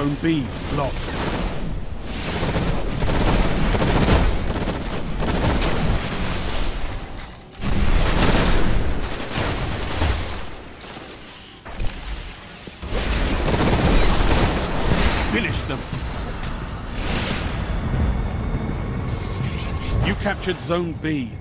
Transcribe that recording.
Zone B lost. Finish them. You captured Zone B.